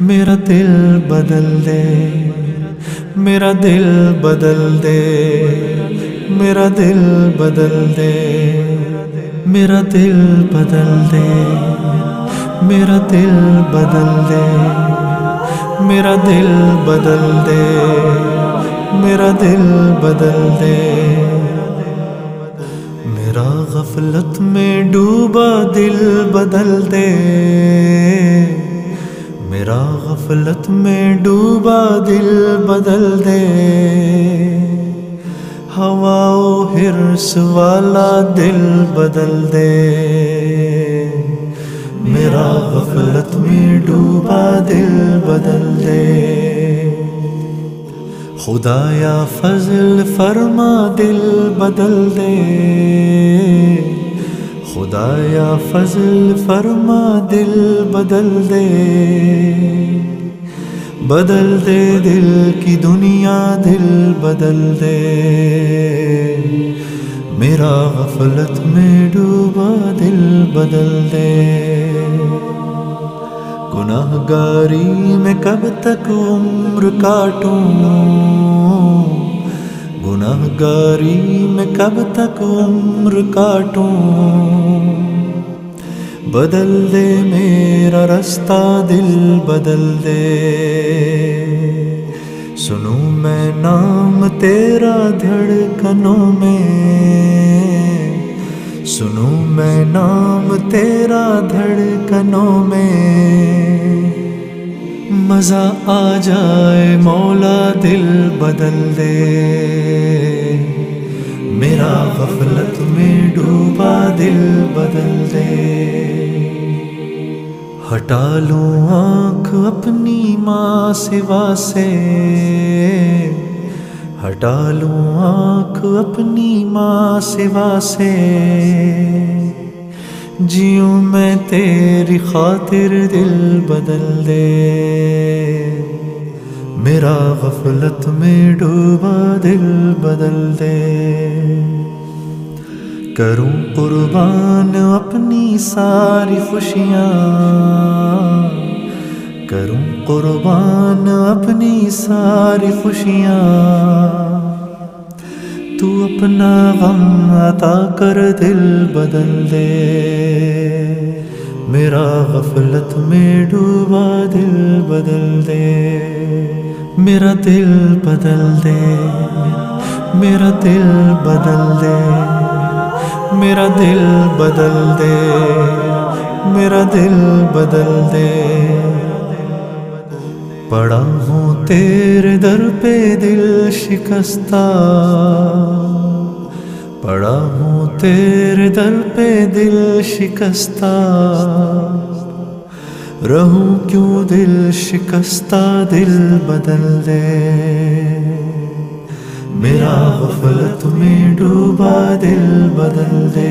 میرا دل بدل دے، میرا دل بدل دے، میرا دل بدل دے، میرا دل بدل دے، میرا دل بدل دے، میرا دل بدل دے، میرا دل بدل دے، میرا غفلت میں ڈوبا دل بدل دے، میرا غفلت میں ڈوبا دل بدل دے، ہوا و حرص والا دل بدل دے، میرا غفلت میں ڈوبا دل بدل دے، خدایا فضل فرما دل بدل دے، خدایا فضل فرما دل بدل دے، بدل دے دل کی دنیا دل بدل دے، میرا غفلت میں ڈوبا دل بدل دے، گناہ گاری میں کب تک عمر کاٹوں، گناہ گاری میں کب تک عمر کاٹوں، بدل دے میرا رستہ دل بدل دے، سنوں میں نام تیرا دھڑکنوں میں، سنوں میں نام تیرا دھڑکنوں میں، مزہ آ جائے مولا دل بدل دے، میرا غفلت میں ڈوبا دل بدل دے، ہٹا لوں آنکھ اپنی ماں سوا سے، ہٹا لوں آنکھ اپنی ماں سوا سے، جیوں میں تیری خاطر دل بدل دے، میرا غفلت میں ڈوبا دل بدل دے، کروں قربان اپنی ساری خوشیاں، کروں قربان اپنی ساری خوشیاں، تو اپنا غم عطا کر دل بدل دے، میرا غفلت میں ڈوبا دل بدل دے، میرا دل بدل دے، میرا دل بدل دے، میرا دل بدل دے، میرا دل بدل دے، پڑا ہوں تیرے در پہ دل شکستہ، پڑا ہوں تیرے در پہ دل شکستہ، رہوں کیوں دل شکستہ دل بدل دے، میرا غفلت میں ڈوبا دل بدل دے،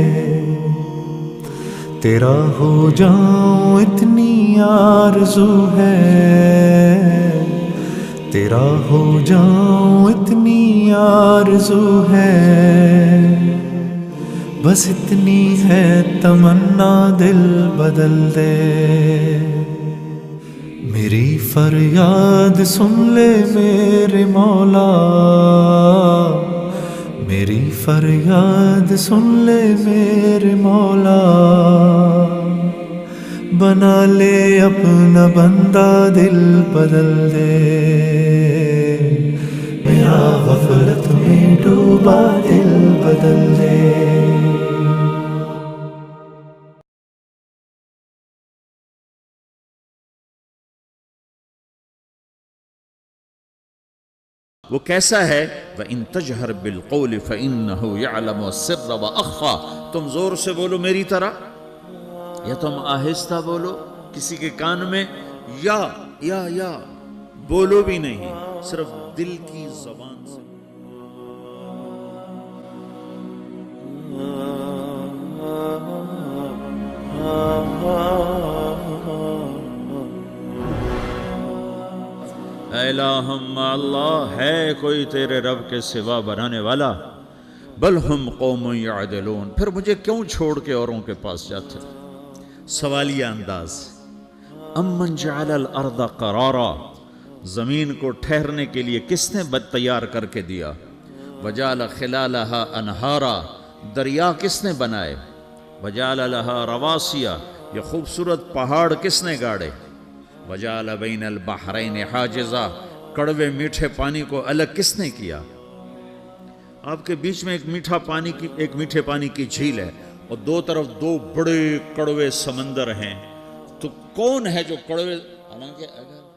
تیرا ہو جاؤں اتنی آرزو ہے، تیرا ہو جاؤں اتنی آرزو ہے، بس اتنی ہے تمنا دل بدل دے، میری فریاد سن لے میرے مولا، میری فریاد سن لے میرے مولا، بنا لے اپنا بندہ دل بدل دے، میرا غفلت میں ڈوبا دل بدل دے۔ وہ کیسا ہے؟ وَإِن تَجْهَرْ بِالْقَوْلِ فَإِنَّهُ يَعْلَمُ السِّرَّ وَأَخْفَى، تم زور سے بولو میری طرح یا تم آہستہ بولو کسی کے کان میں، یا بولو بھی نہیں، صرف دل کی زبان سے۔ اے الہم اللہ، ہے کوئی تیرے رب کے سوا بنانے والا؟ بل ہم قوم یعدلون، پھر مجھے کیوں چھوڑ کے اوروں کے پاس جاتے؟ سوالیہ انداز، امن جعل الارض قرارا، زمین کو ٹھہرنے کے لیے کس نے تیار کر کے دیا؟ وجعل خلالها انہارا، دریا کس نے بنائے؟ وجعل لها رواسیا، یہ خوبصورت پہاڑ کس نے گاڑے؟ وجعل بین البحرین حاجزا، کڑوے میٹھے پانی کو الگ کس نے کیا؟ آپ کے بیچ میں ایک میٹھے پانی کی جھیل ہے اور دو طرف دو بڑے کڑوے سمندر ہیں، تو کون ہے جو کڑوے، حالانکہ اگر